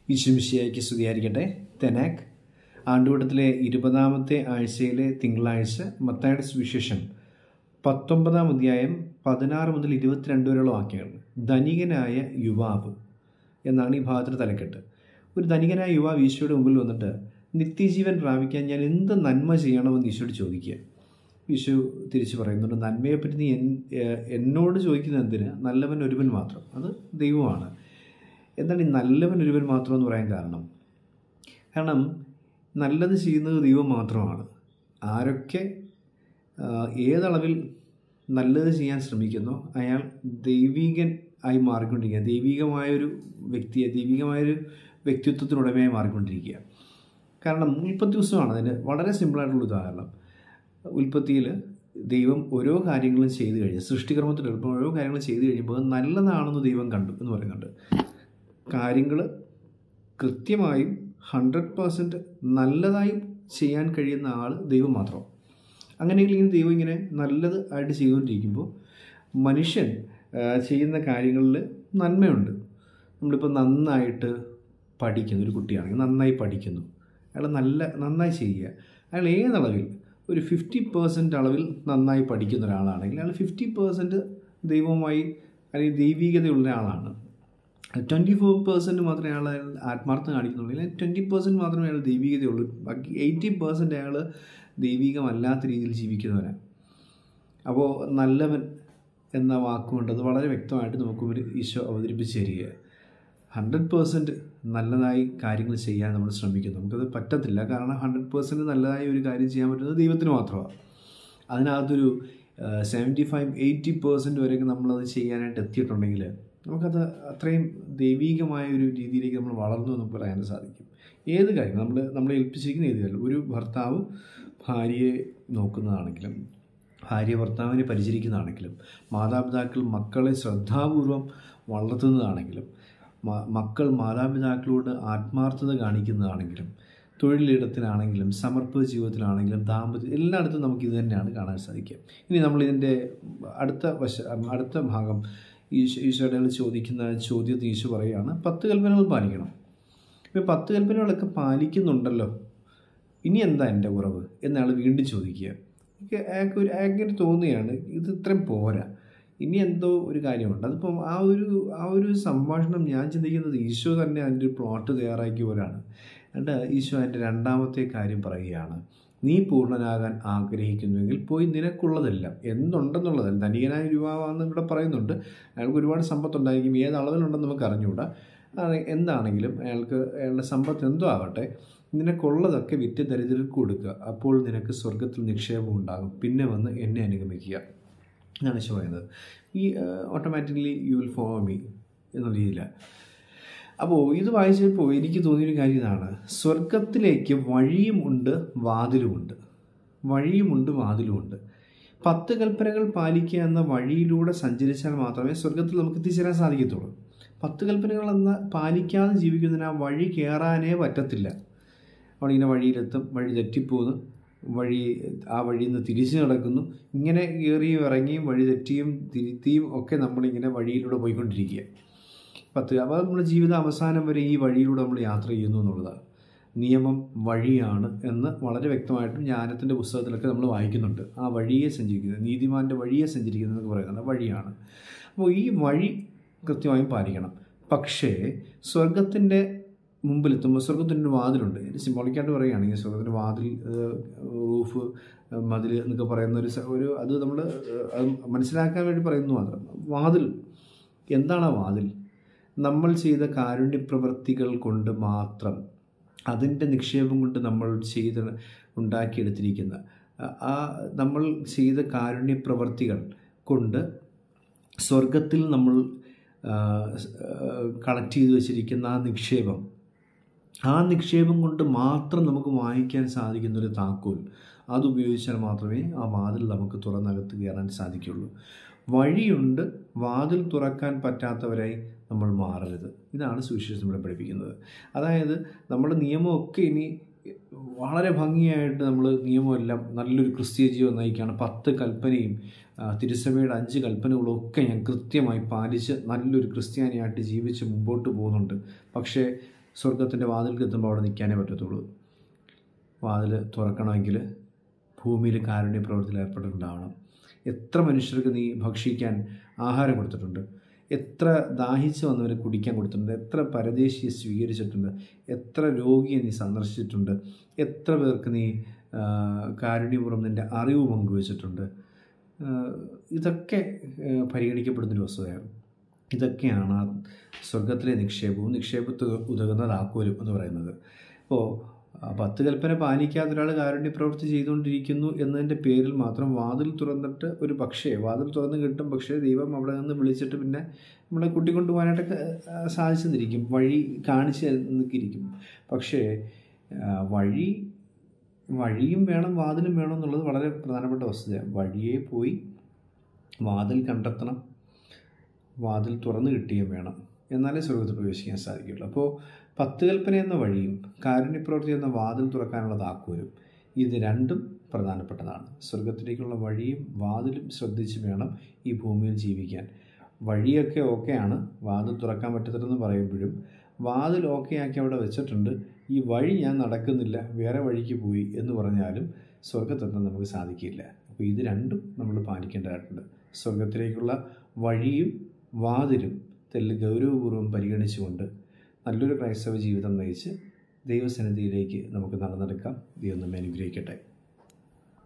ഈശോമിശിഹായ്ക്ക് സ്തുതിയായിരിക്കട്ടെ. തെനാക്ക് ആണ്ടുവട്ടത്തിലെ 20-ാമത്തെ ആഴ്ചയിലെ തിങ്കളാഴ്ച മത്തായിയുടെ സുവിശേഷം 19-ാം അധ്യായം 16 മുതൽ 22 വരെയുള്ള വാക്യങ്ങൾ. ധനികനായ യുവാവ് എന്നാണ് ഈ ഭാഗത്തിന് തലക്കെട്ട്. ഒരു ധനികനായ യുവാവ് ഈശോയുടെ മുമ്പിൽ വന്നിട്ട് നിത്യജീവൻ പ്രാപിക്കാൻ ഞാൻ എന്ത് നന്മ ചെയ്യണമെന്ന് ഈശോയോട് ചോദിക്കുക. ഈശോ തിരിച്ചു പറയുന്നുണ്ട്, നന്മയെപ്പറ്റി നീ എന്നോട് ചോദിക്കുന്നത് എന്തിന്? നല്ലവൻ ഒരുവൻ മാത്രം, അത് ദൈവമാണ്. എന്താണ് ഈ നല്ലവൻ ഒരുവൻ മാത്രം എന്ന് പറയാൻ കാരണം നല്ലത് ചെയ്യുന്നത് ദൈവം മാത്രമാണ്. ആരൊക്കെ ഏതളവിൽ നല്ലത് ചെയ്യാൻ ശ്രമിക്കുന്നോ അയാൾ ദൈവികൻ ആയി മാറിക്കൊണ്ടിരിക്കുക, ദൈവികമായൊരു വ്യക്തിത്വത്തിനുടമയായി മാറിക്കൊണ്ടിരിക്കുക. കാരണം ഉൽപ്പത്തി പുസ്തകമാണ് അതിന് വളരെ സിമ്പിളായിട്ടുള്ള ഉദാഹരണം. ഉൽപ്പത്തിയിൽ ദൈവം ഓരോ കാര്യങ്ങളും ചെയ്തു കഴിഞ്ഞ്, സൃഷ്ടികർമ്മത്തിൽ ഓരോ കാര്യങ്ങളും ചെയ്തു കഴിയുമ്പോൾ നല്ലതാണെന്ന് ദൈവം കണ്ടു എന്ന് പറയുന്നുണ്ട്. കാര്യങ്ങൾ കൃത്യമായും 100% നല്ലതായി ചെയ്യാൻ കഴിയുന്ന ആൾ ദൈവം മാത്രം. അങ്ങനെയെങ്കിൽ ദൈവം ഇങ്ങനെ നല്ലത് ആയിട്ട് ചെയ്തുകൊണ്ടിരിക്കുമ്പോൾ മനുഷ്യൻ ചെയ്യുന്ന കാര്യങ്ങളിൽ നന്മയുണ്ട്. നമ്മളിപ്പോൾ നന്നായിട്ട് പഠിക്കുന്നു, ഒരു കുട്ടിയാണെങ്കിൽ നന്നായി പഠിക്കുന്നു, അയാൾ നന്നായി ചെയ്യുക. അയാൾ ഏതളവിൽ ഒരു 50% അളവിൽ നന്നായി പഠിക്കുന്ന ഒരാളാണെങ്കിൽ അയാൾ 50% ദൈവവുമായി അല്ലെങ്കിൽ ദൈവികതയുള്ള ആളാണ്. 24% മാത്രമേ അയാൾ ആത്മാർത്ഥം കാണിക്കുന്നുള്ളൂ, അല്ലെങ്കിൽ 20% മാത്രമേ അയാൾ ദൈവികതയുള്ളൂ. ബാക്കി 80% അയാൾ ദൈവികമല്ലാത്ത രീതിയിൽ ജീവിക്കുന്നവരാണ്. അപ്പോൾ നല്ലവൻ എന്ന വാക്കുകൊണ്ട് അത് വളരെ വ്യക്തമായിട്ട് നമുക്ക് ഈശോ അവതരിപ്പിച്ച് തരിക. 100% നല്ലതായി കാര്യങ്ങൾ ചെയ്യാൻ നമ്മൾ ശ്രമിക്കുന്നു. നമുക്കത് പറ്റത്തില്ല, കാരണം 100% നല്ലതായി ഒരു കാര്യം ചെയ്യാൻ പറ്റുന്നത് ദൈവത്തിന് മാത്രമാണ്. അതിനകത്തൊരു 75-80% വരെയൊക്കെ നമ്മളത് ചെയ്യാനായിട്ട് എത്തിയിട്ടുണ്ടെങ്കിൽ നമുക്കത് അത്രയും ദൈവികമായ ഒരു രീതിയിലേക്ക് നമ്മൾ വളർന്നു എന്ന് പറയാൻ സാധിക്കും. ഏത് കാര്യം നമ്മളെ ഏൽപ്പിച്ചിരിക്കുന്ന ഏത് കാര്യം, ഒരു ഭർത്താവ് ഭാര്യയെ നോക്കുന്നതാണെങ്കിലും, ഭാര്യ ഭർത്താവിനെ പരിചരിക്കുന്നതാണെങ്കിലും, മാതാപിതാക്കൾ മക്കളെ ശ്രദ്ധാപൂർവം വളർത്തുന്നതാണെങ്കിലും, മക്കൾ മാതാപിതാക്കളോട് ആത്മാർത്ഥത കാണിക്കുന്നതാണെങ്കിലും, തൊഴിലിടത്തിലാണെങ്കിലും, സമർപ്പിത ജീവിതത്തിലാണെങ്കിലും, ദാമ്പത്യം, എല്ലായിടത്തും നമുക്ക് ഇത് തന്നെയാണ് കാണാൻ സാധിക്കുക. ഇനി നമ്മളിതിൻ്റെ അടുത്ത ഭാഗം ഈശോയുടെ ചോദിക്കുന്ന ചോദ്യത്തിൽ ഈശോ പറയുകയാണ്, 10 കൽപ്പനകൾ പാലിക്കണം. ഇപ്പോൾ 10 കൽപ്പനകളൊക്കെ പാലിക്കുന്നുണ്ടല്ലോ, ഇനി എന്താ എൻ്റെ കുറവ് എന്നയാൾ വീണ്ടും ചോദിക്കുക. അയാൾക്ക് തോന്നുകയാണ് ഇത് ഇത്രയും പോരാ, ഇനി എന്തോ ഒരു കാര്യമുണ്ട്. അതിപ്പം ആ ഒരു സംഭാഷണം ഞാൻ ചിന്തിക്കുന്നത് ഈശോ തന്നെ അതിൻ്റെ ഒരു പ്ലോട്ട് തയ്യാറാക്കിയവരാണ്. എന്നിട്ട് ഈശോ അതിൻ്റെ 2-ാമത്തെ കാര്യം പറയുകയാണ്, നീ പൂർണ്ണനാകാൻ ആഗ്രഹിക്കുന്നുവെങ്കിൽ പോയി നിനക്കുള്ളതെല്ലാം എന്തുണ്ടെന്നുള്ളതല്ല. ധനികനായ യുവാവാണെന്ന് ഇവിടെ പറയുന്നുണ്ട്. അയാൾക്ക് ഒരുപാട് സമ്പത്തുണ്ടായിരിക്കും, ഏത് അളവിലുണ്ടെന്ന് നമുക്ക് അറിഞ്ഞുകൂടാ. എന്താണെങ്കിലും അയാളുടെ സമ്പത്ത് എന്തോ ആവട്ടെ, നിനക്കുള്ളതൊക്കെ വിറ്റ് ദരിദ്രർക്ക് കൊടുക്കുക, അപ്പോൾ നിനക്ക് സ്വർഗത്തിൽ നിക്ഷേപം ഉണ്ടാകും, പിന്നെ വന്ന് എന്നെ അനുഗമിക്കുക എന്നാണ് ഈശോ പറയുന്നത്. ഈ automatically you will follow me എന്നുള്ള രീതിയിലാണ്. അപ്പോൾ ഇത് വായിച്ചപ്പോൾ എനിക്ക് തോന്നിയൊരു കാര്യം ഇതാണ്, സ്വർഗത്തിലേക്ക് വഴിയുമുണ്ട് വാതിലുമുണ്ട്. 10 കൽപ്പനകൾ പാലിക്കുക എന്ന വഴിയിലൂടെ സഞ്ചരിച്ചാൽ മാത്രമേ സ്വർഗത്തിൽ നമുക്ക് എത്തിച്ചേരാൻ സാധിക്കത്തുള്ളൂ. 10 കൽപ്പനകൾ പാലിക്കാതെ ജീവിക്കുന്നതിന് ആ വഴി കയറാനേ പറ്റത്തില്ല. അവളിങ്ങനെ വഴിയിലെത്തും, വഴി തെറ്റിപ്പോകുന്നു, ആ വഴിയിൽ നിന്ന് തിരിച്ചു നടക്കുന്നു, ഇങ്ങനെ കയറിയും ഇറങ്ങിയും വഴി തെറ്റിയും തിരുത്തിയും ഒക്കെ നമ്മളിങ്ങനെ വഴിയിലൂടെ പോയിക്കൊണ്ടിരിക്കുക. അപ്പോൾ നമ്മുടെ ജീവിത അവസാനം വരെ ഈ വഴിയിലൂടെ നമ്മൾ യാത്ര ചെയ്യുന്നു എന്നുള്ളതാണ്. നിയമം വഴിയാണ് എന്ന് വളരെ വ്യക്തമായിട്ടും ജ്ഞാനത്തിൻ്റെ പുസ്തകത്തിലൊക്കെ നമ്മൾ വായിക്കുന്നുണ്ട്. ആ വഴിയെ സഞ്ചരിക്കുന്നത്, നീതിമാൻ്റെ വഴിയെ സഞ്ചരിക്കുന്നത് എന്നൊക്കെ പറയുന്നത് വഴിയാണ്. അപ്പോൾ ഈ വഴി കൃത്യമായും പാലിക്കണം. പക്ഷേ സ്വർഗത്തിൻ്റെ മുമ്പിലെത്തുമ്പോൾ സ്വർഗത്തിൻ്റെ ഒരു വാതിലുണ്ട്. സിംബോളിക്കായിട്ട് പറയുകയാണെങ്കിൽ സ്വർഗത്തിൻ്റെ വാതിൽ, റൂഫ്, മതിൽ എന്നൊക്കെ പറയുന്ന അത് നമ്മൾ അത് മനസ്സിലാക്കാൻ വേണ്ടി പറയുന്നു മാത്രം. വാതിൽ എന്താണ്? ആ വാതിൽ നമ്മൾ ചെയ്ത കാരുണ്യപ്രവൃത്തികൾ കൊണ്ട് മാത്രം, അതിൻ്റെ നിക്ഷേപം കൊണ്ട് നമ്മൾ ഉണ്ടാക്കിയെടുത്തിരിക്കുന്ന നമ്മൾ ചെയ്ത കാരുണ്യപ്രവൃത്തികൾ കൊണ്ട് സ്വർഗത്തിൽ നമ്മൾ കളക്ട് ചെയ്ത് വെച്ചിരിക്കുന്ന ആ നിക്ഷേപം കൊണ്ട് മാത്രം നമുക്ക് വാങ്ങിക്കാൻ സാധിക്കുന്നൊരു താക്കോൽ, അതുപയോഗിച്ചാൽ മാത്രമേ ആ വാതിൽ നമുക്ക് തുറന്നകത്ത് കയറാൻ സാധിക്കുകയുള്ളൂ. വഴിയുണ്ട്, വാതിൽ തുറക്കാൻ പറ്റാത്തവരായി നമ്മൾ മാറരുത്. ഇതാണ് സുവിശേഷം നമ്മളെ പഠിപ്പിക്കുന്നത്. അതായത് നമ്മുടെ നിയമമൊക്കെ ഇനി വളരെ ഭംഗിയായിട്ട് നമ്മൾ നിയമമെല്ലാം നല്ലൊരു ക്രിസ്തീയ ജീവിതം നയിക്കുകയാണ്. 10 കൽപ്പനയും തിരുസഭയുടെ 5 കൽപ്പനകളൊക്കെ ഞാൻ കൃത്യമായി പാലിച്ച് നല്ലൊരു ക്രിസ്ത്യാനിയായിട്ട് ജീവിച്ച് മുമ്പോട്ട് പോകുന്നുണ്ട്. പക്ഷേ സ്വർഗത്തിൻ്റെ വാതിൽക്ക് എത്തുമ്പോൾ അവിടെ നിൽക്കാനേ പറ്റത്തുള്ളൂ. വാതിൽ തുറക്കണമെങ്കിൽ ഭൂമിയിൽ കാരുണ്യ പ്രവൃത്തിയിൽ ഏർപ്പെട്ടിട്ടുണ്ടാവണം. എത്ര മനുഷ്യർക്ക് നീ ഭക്ഷിക്കാൻ ആഹാരം കൊടുത്തിട്ടുണ്ട്, എത്ര ദാഹിച്ച് വന്നവരെ കുടിക്കാൻ കൊടുത്തിട്ടുണ്ട്, എത്ര പരദേശിയെ സ്വീകരിച്ചിട്ടുണ്ട്, എത്ര രോഗിയെ നീ സന്ദർശിച്ചിട്ടുണ്ട്, എത്ര പേർക്ക് നീ കാരുണ്യപൂർവ്വം നിൻ്റെ അറിവ് പങ്കുവച്ചിട്ടുണ്ട്. ഇതൊക്കെ പരിഗണിക്കപ്പെടുന്നൊരു വസ്തുതയാണ്. ഇതൊക്കെയാണ് സ്വർഗത്തിലെ നിക്ഷേപത്തിന് ഉതകുന്ന താക്കോലും എന്ന് പറയുന്നത്. അപ്പോൾ 10 കൽപ്പന പാലിക്കാത്ത ഒരാൾ കാരുണ്യപ്രവൃത്തി ചെയ്തുകൊണ്ടിരിക്കുന്നു എന്നതിൻ്റെ പേരിൽ മാത്രം വാതിൽ തുറന്നിട്ട് വാതിൽ തുറന്ന് കിട്ടും, പക്ഷേ ദൈവം അവിടെ നിന്ന് വിളിച്ചിട്ട് പിന്നെ നമ്മളെ കൂട്ടിക്കൊണ്ടുപോകാനായിട്ടൊക്കെ സാധിച്ചെന്നിരിക്കും, വഴി കാണിച്ച് നിൽക്കിയിരിക്കും. പക്ഷേ വഴിയും വേണം, വാതിലും വേണം എന്നുള്ളത് വളരെ പ്രധാനപ്പെട്ട വസ്തുതയാണ്. വഴിയെ പോയി വാതിൽ കണ്ടെത്തണം, വാതിൽ തുറന്ന് കിട്ടുകയും വേണം, എന്നാലേ സ്വർഗത്തിൽ പ്രവേശിക്കാൻ സാധിക്കുകയുള്ളൂ. അപ്പോൾ 10 കൽപ്പന എന്ന വഴിയും കാരുണ്യപ്രവൃത്തി എന്ന വാതിൽ തുറക്കാനുള്ള താക്കോലും, ഇത് രണ്ടും പ്രധാനപ്പെട്ടതാണ്. സ്വർഗത്തിലേക്കുള്ള വഴിയും വാതിലും ശ്രദ്ധിച്ച് വേണം ഈ ഭൂമിയിൽ ജീവിക്കാൻ. വഴിയൊക്കെ ഓക്കെയാണ്, വാതിൽ തുറക്കാൻ പറ്റത്തില്ലെന്ന് പറയുമ്പോഴും വാതിൽ ഓക്കെ ആക്കി അവിടെ വെച്ചിട്ടുണ്ട്, ഈ വഴി ഞാൻ നടക്കുന്നില്ല, വേറെ വഴിക്ക് പോയി എന്ന് പറഞ്ഞാലും സ്വർഗത്തെത്താൻ നമുക്ക് സാധിക്കില്ല. അപ്പോൾ ഇത് രണ്ടും നമ്മൾ പാലിക്കേണ്ടതായിട്ടുണ്ട്. സ്വർഗത്തിലേക്കുള്ള വഴിയും വാതിലും ഗൗരവപൂർവ്വം പരിഗണിച്ചുകൊണ്ട് നല്ലൊരു ക്രൈസ്തവ ജീവിതം നയിച്ച് ദൈവസന്നിധിയിലേക്ക് നമുക്ക് നടന്നെടുക്കാം. ദൈവം നമ്മെ അനുഗ്രഹിക്കട്ടെ.